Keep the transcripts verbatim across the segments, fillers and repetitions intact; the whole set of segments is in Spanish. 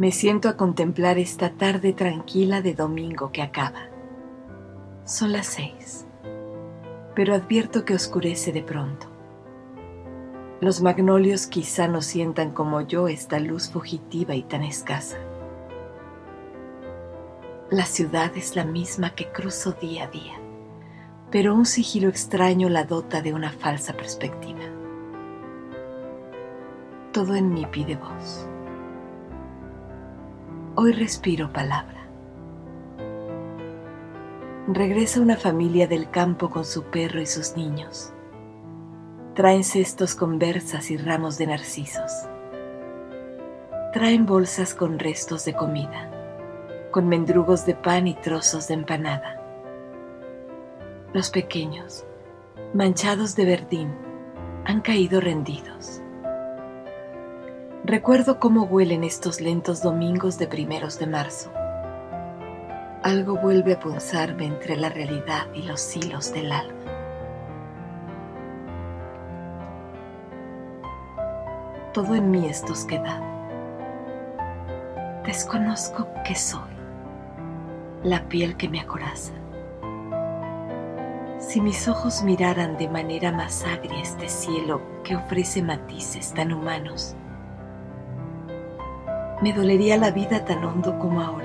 Me siento a contemplar esta tarde tranquila de domingo que acaba. Son las seis, pero advierto que oscurece de pronto. Los magnolios quizá no sientan como yo esta luz fugitiva y tan escasa. La ciudad es la misma que cruzo día a día, pero un sigilo extraño la dota de una falsa perspectiva. Todo en mí pide voz. Hoy respiro palabra. Regresa una familia del campo con su perro y sus niños. Traen cestos con berzas y ramos de narcisos. Traen bolsas con restos de comida, con mendrugos de pan y trozos de empanada. Los pequeños, manchados de verdín, han caído rendidos. Recuerdo cómo huelen estos lentos domingos de primeros de marzo. Algo vuelve a punzarme entre la realidad y los hilos del alma. Todo en mí es tosquedad. Desconozco qué soy, la piel que me acoraza. Si mis ojos miraran de manera más agria este cielo que ofrece matices tan humanos, me dolería la vida tan hondo como ahora.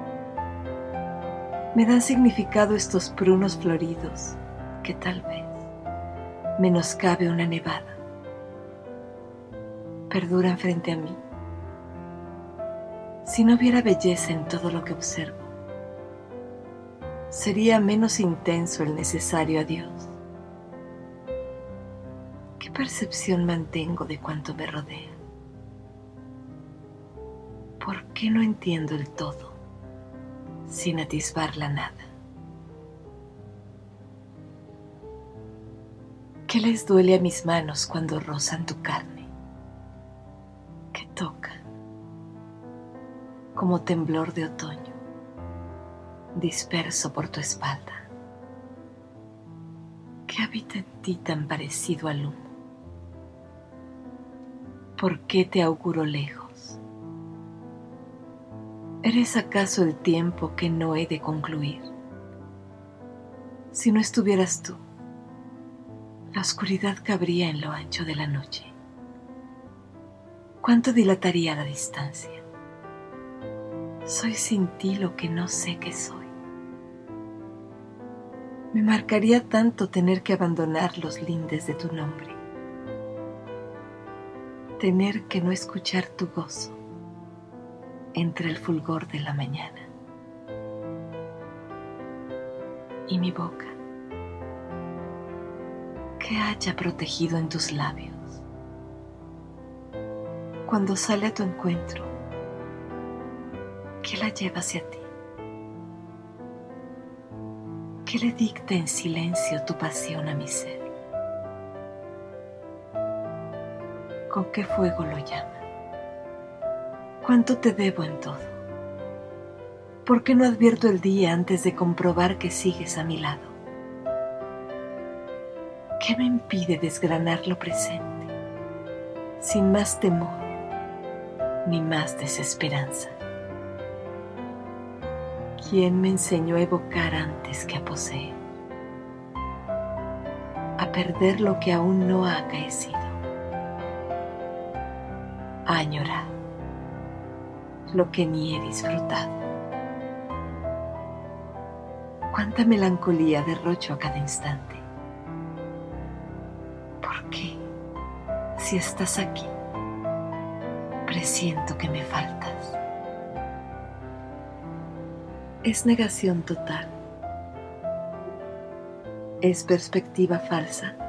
Me dan significado estos prunos floridos que tal vez menoscabe una nevada. Perduran frente a mí. Si no hubiera belleza en todo lo que observo, sería menos intenso el necesario adiós. ¿Qué percepción mantengo de cuanto me rodea? ¿Por qué no entiendo el todo sin atisbar la nada? ¿Qué les duele a mis manos cuando rozan tu carne? ¿Qué toca? Como temblor de otoño, disperso por tu espalda. ¿Qué habita en ti tan parecido al humo? ¿Por qué te auguro lejos? ¿Eres acaso el tiempo que no he de concluir? Si no estuvieras tú, la oscuridad cabría en lo ancho de la noche. ¿Cuánto dilataría la distancia? Soy sin ti lo que no sé que soy. Me marcaría tanto tener que abandonar los lindes de tu nombre, tener que no escuchar tu gozo entre el fulgor de la mañana. Y mi boca, ¿qué haya protegido en tus labios? Cuando sale a tu encuentro, ¿qué la lleva hacia ti? ¿Qué le dicta en silencio tu pasión a mi ser? ¿Con qué fuego lo llama? ¿Cuánto te debo en todo? ¿Por qué no advierto el día antes de comprobar que sigues a mi lado? ¿Qué me impide desgranar lo presente sin más temor ni más desesperanza? ¿Quién me enseñó a evocar antes que a poseer? A perder lo que aún no ha acaecido, a añorar lo que ni he disfrutado. Cuánta melancolía derrocho a cada instante. ¿Por qué, si estás aquí, presiento que me faltas? Es negación total. Es perspectiva falsa.